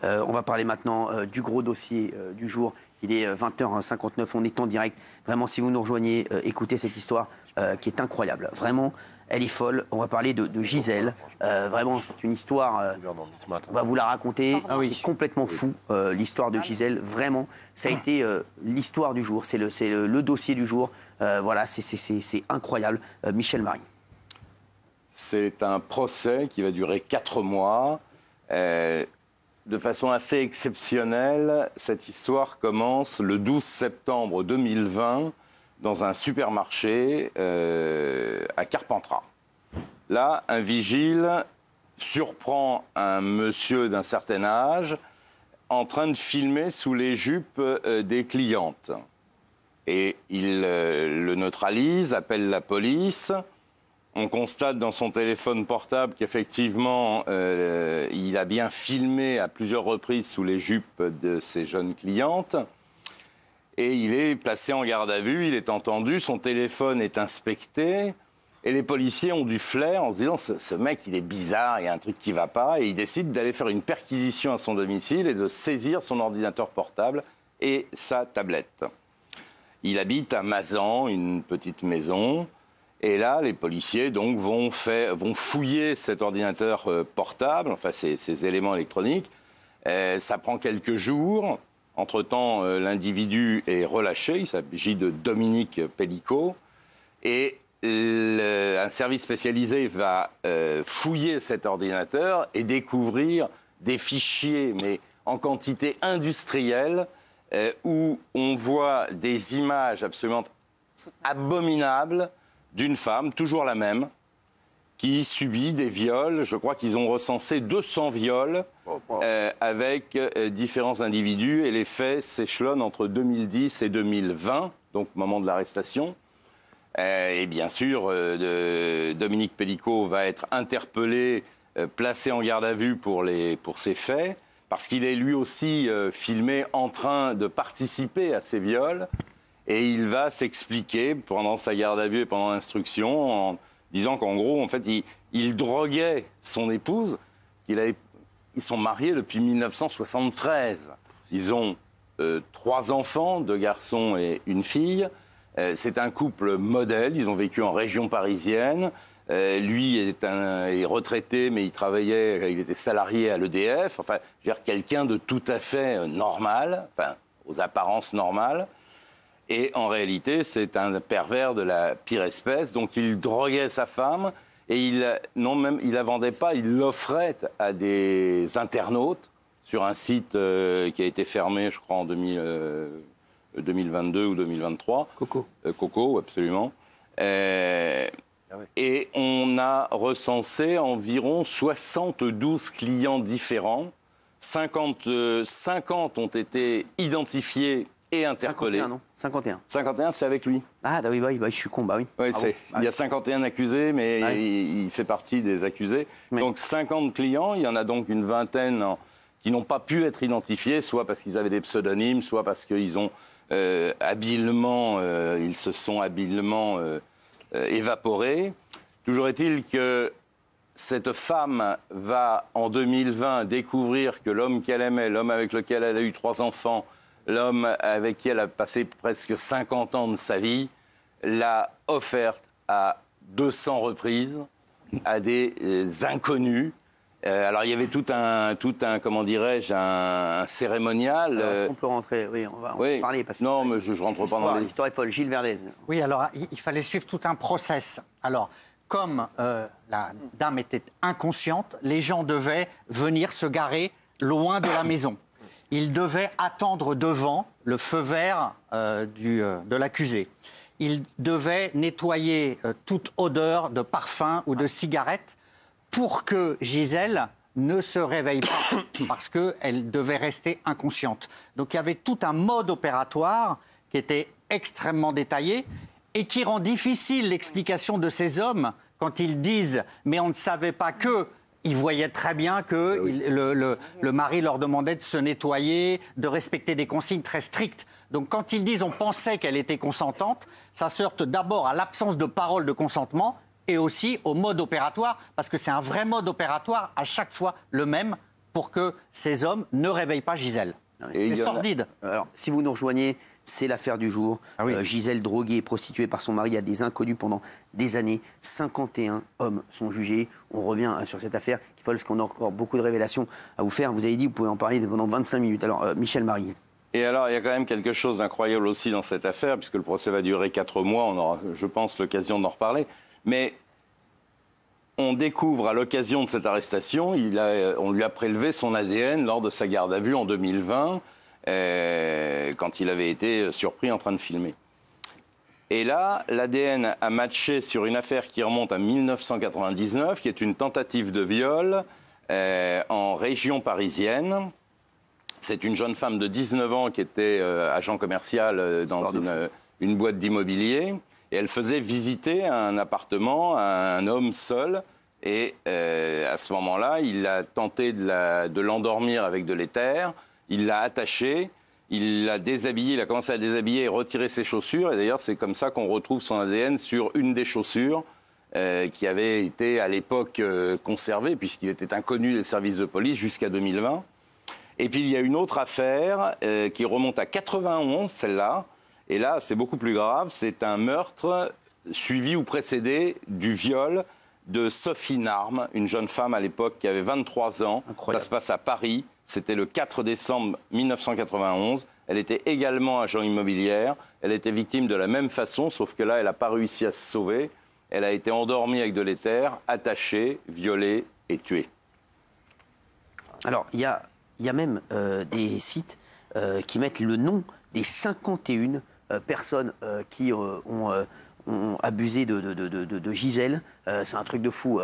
On va parler maintenant du gros dossier du jour. Il est 20h59, on est en direct. Vraiment, si vous nous rejoignez, écoutez cette histoire qui est incroyable. Vraiment, elle est folle. On va parler de Gisèle. Vraiment, c'est une histoire, on va vous la raconter. C'est complètement fou, l'histoire de Gisèle. Vraiment, ça a été l'histoire du jour. C'est le dossier du jour. Voilà, c'est incroyable. Michel Marie. C'est un procès qui va durer 4 mois. De façon assez exceptionnelle, cette histoire commence le 12 septembre 2020 dans un supermarché à Carpentras. Là, un vigile surprend un monsieur d'un certain âge en train de filmer sous les jupes des clientes. Et il le neutralise, appelle la police. On constate dans son téléphone portable qu'effectivement, il a bien filmé à plusieurs reprises sous les jupes de ses jeunes clientes. Et il est placé en garde à vue, il est entendu, son téléphone est inspecté. Et les policiers ont du flair en se disant, ce mec, il est bizarre, il y a un truc qui ne va pas. Et ils décident d'aller faire une perquisition à son domicile et de saisir son ordinateur portable et sa tablette. Il habite à Mazan, une petite maison. Et là, les policiers donc, vont fouiller cet ordinateur portable, enfin ces éléments électroniques. Ça prend quelques jours. Entre-temps, l'individu est relâché. Il s'agit de Dominique Pellicot. Et un service spécialisé va fouiller cet ordinateur et découvrir des fichiers, mais en quantité industrielle, où on voit des images absolument abominables d'une femme, toujours la même, qui subit des viols. Je crois qu'ils ont recensé 200 viols avec différents individus. Et les faits s'échelonnent entre 2010 et 2020, donc moment de l'arrestation. Et bien sûr, Dominique Pellicot va être interpellé, placé en garde à vue pour ces faits, parce qu'il est lui aussi filmé en train de participer à ces viols. Et il va s'expliquer pendant sa garde à vue et pendant l'instruction en disant qu'en gros, en fait, il droguait son épouse. Ils sont mariés depuis 1973. Ils ont 3 enfants, 2 garçons et une fille. C'est un couple modèle. Ils ont vécu en région parisienne. Lui est retraité, mais il était salarié à l'EDF. Enfin, je veux dire, quelqu'un de tout à fait normal, enfin, aux apparences normales. Et en réalité, c'est un pervers de la pire espèce. Donc, il droguait sa femme et il la vendait pas, il l'offrait à des internautes sur un site qui a été fermé, je crois, en 2022 ou 2023. Coco. Coco, absolument. Et on a recensé environ 72 clients différents. 50 ont été identifiés et interpellé. 51, non 51. 51, c'est avec lui. Ah, bah oui, je suis con, bah oui. Oui, il y a 51 accusés, mais il fait partie des accusés. Oui. Donc 50 clients, il y en a donc une vingtaine qui n'ont pas pu être identifiés, soit parce qu'ils avaient des pseudonymes, soit parce qu'ils ont ils se sont habilement évaporés. Toujours est-il que cette femme va, en 2020, découvrir que l'homme qu'elle aimait, l'homme avec lequel elle a eu 3 enfants, l'homme avec qui elle a passé presque 50 ans de sa vie, l'a offerte à 200 reprises à des inconnus. Alors il y avait tout un comment dirais-je, un cérémonial. Est-ce qu'on peut rentrer? Oui, on va parler. Parce que non, mais je rentre pas dans les... L'histoire est folle. Gilles Verdez. Oui, alors il fallait suivre tout un process. Alors, comme la dame était inconsciente, les gens devaient venir se garer loin de la maison. Il devait attendre devant le feu vert de l'accusé. Il devait nettoyer toute odeur de parfum ou de cigarette pour que Gisèle ne se réveille pas, parce qu'elle devait rester inconsciente. Donc il y avait tout un mode opératoire qui était extrêmement détaillé et qui rend difficile l'explication de ces hommes quand ils disent « mais on ne savait pas que ». Ils voyaient très bien que le mari leur demandait de se nettoyer, de respecter des consignes très strictes. Donc quand ils disent on pensait qu'elle était consentante, ça se heurte d'abord à l'absence de parole de consentement et aussi au mode opératoire, parce que c'est un vrai mode opératoire, à chaque fois le même, pour que ces hommes ne réveillent pas Gisèle. C'est sordide. Alors, si vous nous rejoignez, c'est l'affaire du jour. Ah oui. Gisèle, droguée et prostituée par son mari à des inconnus pendant des années. 51 hommes sont jugés. On revient sur cette affaire qui folle parce qu'on a encore beaucoup de révélations à vous faire. Vous avez dit, vous pouvez en parler pendant 25 minutes. Alors, Michel Marie. Et alors, il y a quand même quelque chose d'incroyable aussi dans cette affaire, puisque le procès va durer 4 mois. On aura, je pense, l'occasion d'en reparler. Mais on découvre à l'occasion de cette arrestation, on lui a prélevé son ADN lors de sa garde à vue en 2020. Quand il avait été surpris en train de filmer. Et là, l'ADN a matché sur une affaire qui remonte à 1999, qui est une tentative de viol en région parisienne. C'est une jeune femme de 19 ans qui était agent commercial dans une boîte d'immobilier. Et elle faisait visiter un appartement à un homme seul. Et à ce moment-là, il a tenté de l'endormir avec de l'éther. Il l'a attachée, il l'a déshabillée, il a commencé à déshabiller et retirer ses chaussures. Et d'ailleurs, c'est comme ça qu'on retrouve son ADN sur une des chaussures qui avait été à l'époque conservée, puisqu'il était inconnu des services de police jusqu'à 2020. Et puis, il y a une autre affaire qui remonte à 91, celle-là. Et là, c'est beaucoup plus grave. C'est un meurtre suivi ou précédé du viol de Sophie Narme, une jeune femme à l'époque qui avait 23 ans. Incroyable. Ça se passe à Paris. C'était le 4 décembre 1991. Elle était également agent immobilière. Elle était victime de la même façon, sauf que là, elle n'a pas réussi à se sauver. Elle a été endormie avec de l'éther, attachée, violée et tuée. Alors, il y a même des sites qui mettent le nom des 51 personnes qui ont abusé de Gisèle. C'est un truc de fou,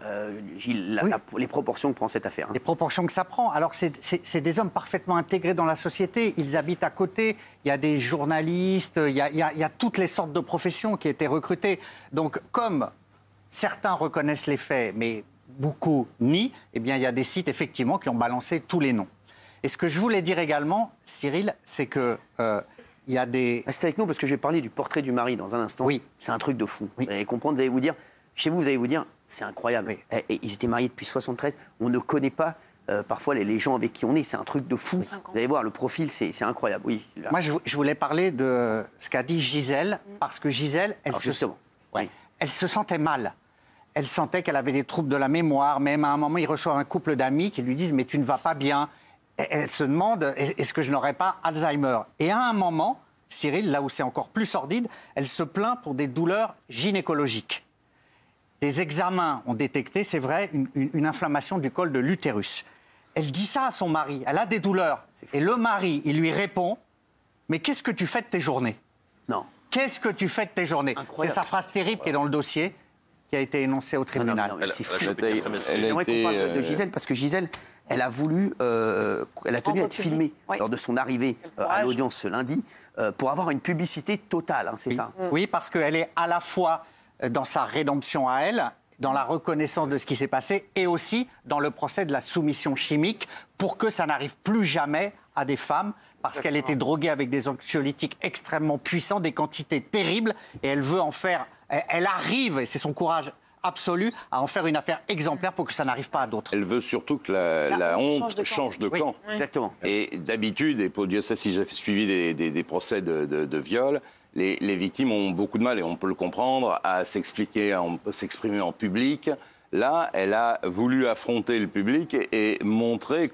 Gilles, Oui. les proportions que prend cette affaire. Hein. Les proportions que ça prend. Alors, c'est des hommes parfaitement intégrés dans la société. Ils habitent à côté. Il y a des journalistes. Il y a toutes les sortes de professions qui étaient recrutées. Donc, comme certains reconnaissent les faits, mais beaucoup nient, eh bien, il y a des sites, effectivement, qui ont balancé tous les noms. Et ce que je voulais dire également, Cyril, c'est que il y a des... Restez avec nous parce que je vais parler du portrait du mari dans un instant. Oui. C'est un truc de fou. Oui. Vous allez comprendre, vous allez vous dire, chez vous allez vous dire, c'est incroyable. Oui. Et ils étaient mariés depuis 73. On ne connaît pas parfois les gens avec qui on est. C'est un truc de fou. Vous allez voir, le profil, c'est incroyable. Oui. Là. Moi, je voulais parler de ce qu'a dit Gisèle, parce que Gisèle, Alors, justement. Oui. elle se sentait mal. Elle sentait qu'elle avait des troubles de la mémoire. Même à un moment, il reçoit un couple d'amis qui lui disent « mais tu ne vas pas bien ». Elle se demande « est-ce que je n'aurais pas Alzheimer ?» Et à un moment, Cyril, là où c'est encore plus sordide, elle se plaint pour des douleurs gynécologiques. Des examens ont détecté, c'est vrai, une inflammation du col de l'utérus. Elle dit ça à son mari, elle a des douleurs. Et le mari, il lui répond « mais qu'est-ce que tu fais de tes journées ?» Non. Qu'est-ce que tu fais de tes journées? C'est sa phrase terrible qui est dans le dossier, qui a été énoncée au tribunal. Non, mais c'est fou. Elle J'aimerais qu'on parle de était, Gisèle parce que Gisèle, elle a voulu, elle a tenu à être filmée lors de son arrivée à l'audience ce lundi pour avoir une publicité totale, hein, c'est ça. Oui, parce qu'elle est à la fois dans sa rédemption à elle, dans la reconnaissance de ce qui s'est passé, et aussi dans le procès de la soumission chimique, pour que ça n'arrive plus jamais à des femmes, parce qu'elle était droguée avec des anxiolytiques extrêmement puissants, des quantités terribles, et elle veut en faire... Elle arrive, et c'est son courage absolu, à en faire une affaire exemplaire pour que ça n'arrive pas à d'autres. Elle veut surtout que la honte change de camp. Oui. Exactement. Et d'habitude, et pour Dieu sait si j'ai suivi des procès de viol, les victimes ont beaucoup de mal, et on peut le comprendre, à s'exprimer en public. Là, elle a voulu affronter le public et montrer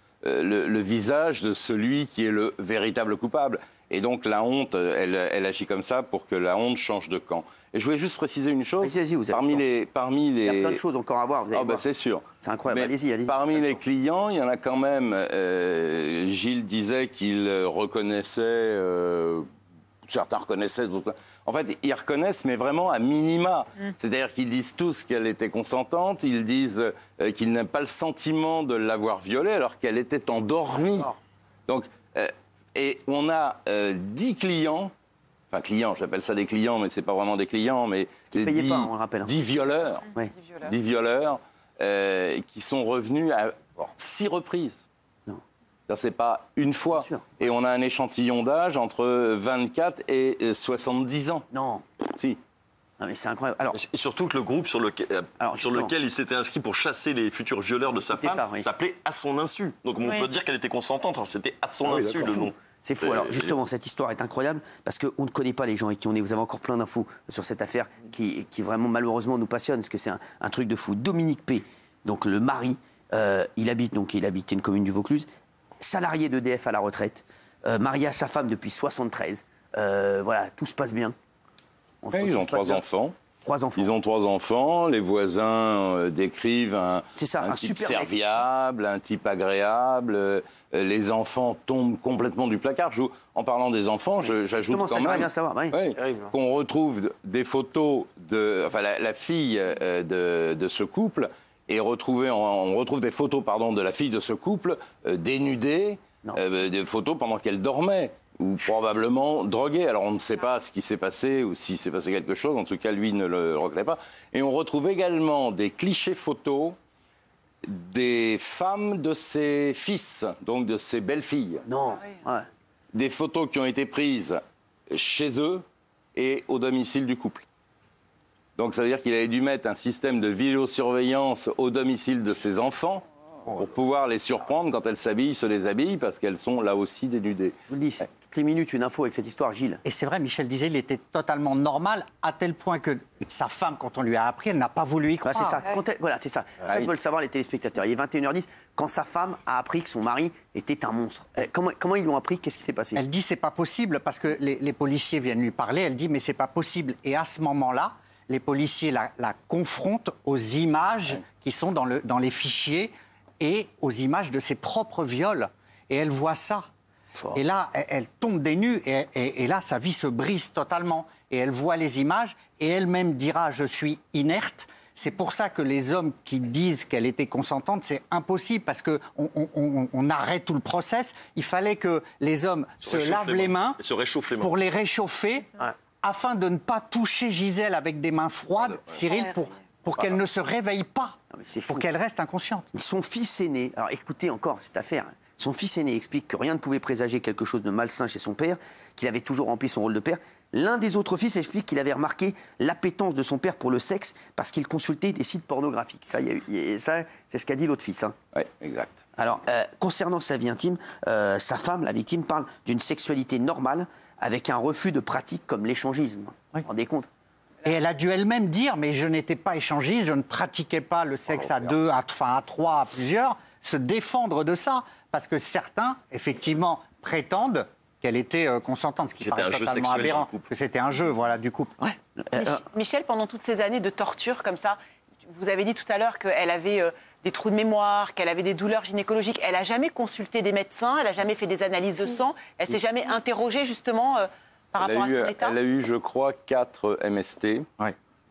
le visage de celui qui est le véritable coupable. Et donc la honte, elle agit comme ça pour que la honte change de camp. Et je voulais juste préciser une chose. Allez-y, vous parmi les... Il y a plein de choses encore à voir, vous allez voir. C'est sûr. C'est incroyable, Mais allez-y. Parmi les clients, il y en a quand même... Gilles disait qu'il reconnaissait... certains reconnaissaient, d'autres... En fait, ils reconnaissent, mais vraiment à minima. C'est-à-dire qu'ils disent tous qu'elle était consentante, ils disent qu'ils n'aiment pas le sentiment de l'avoir violée alors qu'elle était endormie. Donc, et on a 10 clients, enfin clients, j'appelle ça des clients, mais ce n'est pas vraiment des clients, mais Qui ne payaient pas, on le rappelle. 10 violeurs, Ouais. 10 violeurs qui sont revenus à 6 reprises. C'est pas une fois. Bien sûr. Et on a un échantillon d'âge entre 24 et 70 ans. Non. Si. Non, mais c'est incroyable. Alors, Et surtout que le groupe sur lequel il s'était inscrit pour chasser les futurs violeurs de sa femme s'appelait À son insu. Donc on peut dire qu'elle était consentante, c'était À son insu le nom. C'est fou. Alors justement, cette histoire est incroyable parce qu'on ne connaît pas les gens avec qui on est. Vous avez encore plein d'infos sur cette affaire qui vraiment malheureusement nous passionne parce que c'est un truc de fou. Dominique P, donc le mari, il habitait une commune du Vaucluse, salarié d'EDF à la retraite, marié à sa femme depuis 73. Voilà, tout se passe bien. Ils ont 3 enfants. 3 enfants. Ils ont 3 enfants. Les voisins décrivent un type super serviable, un type agréable. Les enfants tombent complètement du placard. En parlant des enfants, j'ajoute quand même bien savoir, qu'on retrouve des photos de... Enfin, la fille de ce couple est retrouvée... On retrouve des photos, de la fille de ce couple dénudée, des photos pendant qu'elle dormait. Ou probablement drogué. Alors on ne sait pas ce qui s'est passé ou s'il s'est passé quelque chose. En tout cas, lui ne le reconnaît pas. Et on retrouve également des clichés photos des femmes de ses fils, donc de ses belles-filles. Non. Ouais. Des photos qui ont été prises chez eux et au domicile du couple. Donc ça veut dire qu'il avait dû mettre un système de vidéosurveillance au domicile de ses enfants pour pouvoir les surprendre quand elles s'habillent, se déshabillent, parce qu'elles sont là aussi dénudées. Je vous le dis, toutes les minutes, une info avec cette histoire, Gilles. Et c'est vrai, Michel disait, il était totalement normal, à tel point que sa femme, quand on lui a appris, elle n'a pas voulu y croire. C'est ça, voilà, c'est ça. C'est ça que veulent savoir les téléspectateurs. Il est 21h10, quand sa femme a appris que son mari était un monstre. Comment ils l'ont appris? Qu'est-ce qui s'est passé? Elle dit, c'est pas possible, parce que les policiers viennent lui parler. Elle dit, mais c'est pas possible. Et à ce moment-là, les policiers la confrontent aux images qui sont dans les fichiers et aux images de ses propres viols. Et elle voit ça. Et là, elle tombe des nues et là, sa vie se brise totalement. Et elle voit les images et elle-même dira « je suis inerte ». C'est pour ça que les hommes qui disent qu'elle était consentante, c'est impossible parce qu'on arrête tout le process. Il fallait que les hommes se lavent les mains pour les réchauffer afin de ne pas toucher Gisèle avec des mains froides, Cyril, pour qu'elle ne se réveille pas, pour qu'elle reste inconsciente. Son fils aîné, alors écoutez encore cette affaire, son fils aîné explique que rien ne pouvait présager quelque chose de malsain chez son père, qu'il avait toujours rempli son rôle de père. L'un des autres fils explique qu'il avait remarqué l'appétence de son père pour le sexe parce qu'il consultait des sites pornographiques. Ça, c'est ce qu'a dit l'autre fils. Oui, exact. Alors, concernant sa vie intime, sa femme, la victime, parle d'une sexualité normale avec un refus de pratiques comme l'échangisme. Vous vous rendez compte? Et elle a dû elle-même dire, mais je n'étais pas échangiste, je ne pratiquais pas le sexe à 2, à 3, à plusieurs, se défendre de ça. Parce que certains, effectivement, prétendent qu'elle était consentante, ce qui paraît totalement aberrant, que c'était un jeu, voilà, du couple. Ouais. Michel, pendant toutes ces années de torture comme ça, vous avez dit tout à l'heure qu'elle avait des trous de mémoire, qu'elle avait des douleurs gynécologiques. Elle n'a jamais consulté des médecins, elle n'a jamais fait des analyses de sang, elle s'est jamais interrogée justement par rapport à son état. Elle a eu, je crois, 4 MST. Ouais.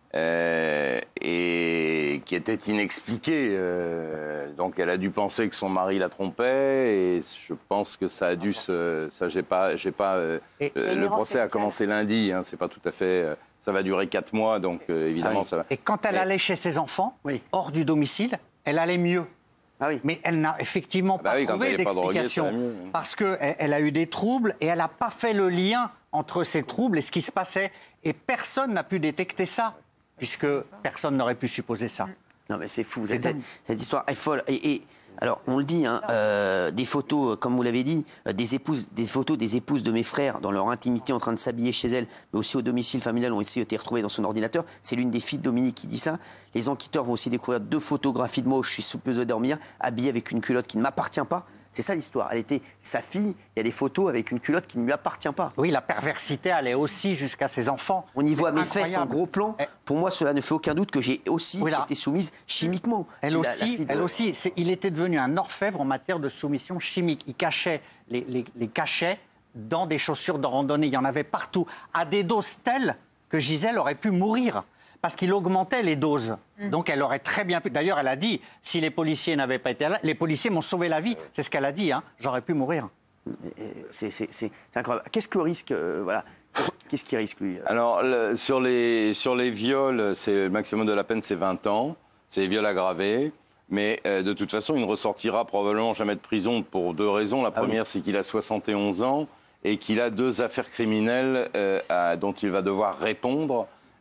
Et qui étaient inexpliqués. Donc elle a dû penser que son mari la trompait et je pense que ça a dû se... Ça, le procès a commencé lundi, hein, c'est pas tout à fait... ça va durer 4 mois, donc évidemment ça va... Et quand elle allait chez ses enfants, hors du domicile, elle allait mieux. Ah oui. Mais elle n'a effectivement pas trouvé d'explication. Parce qu'elle a eu des troubles et elle n'a pas fait le lien entre ces troubles et ce qui se passait. Et personne n'a pu détecter ça, puisque personne n'aurait pu supposer ça. Non mais c'est fou, cette histoire est folle. Et alors on le dit, hein, des photos, comme vous l'avez dit, des photos des épouses de mes frères dans leur intimité en train de s'habiller chez elles, mais aussi au domicile familial ont été retrouvées dans son ordinateur. C'est l'une des filles de Dominique qui dit ça. Les enquêteurs vont aussi découvrir 2 photographies de moi où je suis supposé dormir, habillée avec une culotte qui ne m'appartient pas. C'est ça l'histoire. Elle était sa fille, il y a des photos avec une culotte qui ne lui appartient pas. Oui, la perversité allait aussi jusqu'à ses enfants. On y voit mes fesses en gros plan. Pour moi, cela ne fait aucun doute que j'ai aussi été soumise chimiquement. Elle aussi, il était devenu un orfèvre en matière de soumission chimique. Il cachait les cachets dans des chaussures de randonnée. Il y en avait partout, à des doses telles que Gisèle aurait pu mourir. Parce qu'il augmentait les doses. Donc elle aurait très bien pu... D'ailleurs, elle a dit, si les policiers n'avaient pas été là, les policiers m'ont sauvé la vie. C'est ce qu'elle a dit, hein. J'aurais pu mourir. C'est incroyable. Qu'est-ce que risque Qu'est-ce qu'il risque, lui? Alors, sur les viols, le maximum de la peine, c'est 20 ans. C'est les viols aggravés. Mais de toute façon, il ne ressortira probablement jamais de prison pour 2 raisons. La première, c'est qu'il a 71 ans et qu'il a 2 affaires criminelles dont il va devoir répondre.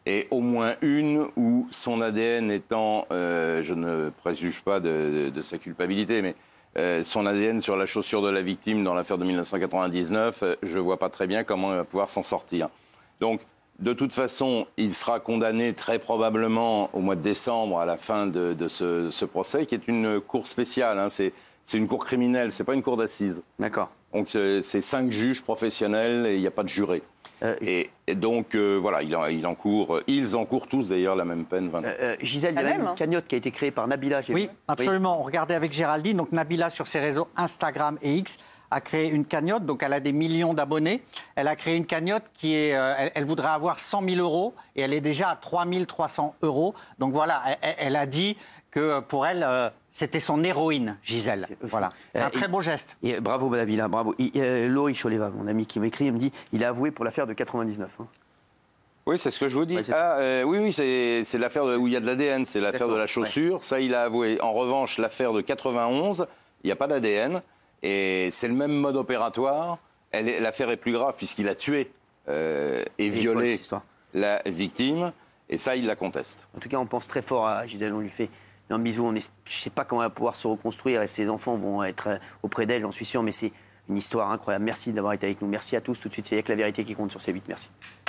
et au moins une où son ADN étant, je ne préjuge pas de sa culpabilité, mais son ADN sur la chaussure de la victime dans l'affaire de 1999, je ne vois pas très bien comment il va pouvoir s'en sortir. Donc, de toute façon, il sera condamné très probablement au mois de décembre à la fin de ce procès, qui est une cour spéciale. Hein. C'est une cour criminelle, c'est pas une cour d'assises. D'accord. Donc c'est 5 juges professionnels et il n'y a pas de juré. Et donc voilà, ils encourent tous d'ailleurs la même peine. Gisèle, il y a une cagnotte qui a été créée par Nabila. Oui, absolument. On regardait avec Géraldine. Donc Nabila, sur ses réseaux Instagram et X, a créé une cagnotte. Donc elle a des millions d'abonnés. Elle a créé une cagnotte qui est... elle voudrait avoir 100 000 euros et elle est déjà à 3 300 euros. Donc voilà, elle a dit que pour elle... c'était son héroïne, Gisèle. Voilà. Un très beau geste. Et bravo, Nabila, bravo. Laurie Choleva, mon ami qui m'écrit, me dit il a avoué pour l'affaire de 99. Hein. Oui, c'est ce que je vous dis. Oui, c'est l'affaire où il y a de l'ADN, c'est l'affaire de la chaussure. Ouais. Ça, il a avoué. En revanche, l'affaire de 91, il n'y a pas d'ADN. Et c'est le même mode opératoire. L'affaire est plus grave puisqu'il a tué et violé la victime. Et ça, il la conteste. En tout cas, on pense très fort à Gisèle. On lui fait un bisou. Je ne sais pas comment elle va pouvoir se reconstruire et ses enfants vont être auprès d'elle, j'en suis sûr. Mais c'est une histoire incroyable. Merci d'avoir été avec nous. Merci à tous. Tout de suite, c'est avec la vérité qui compte sur C8. Merci.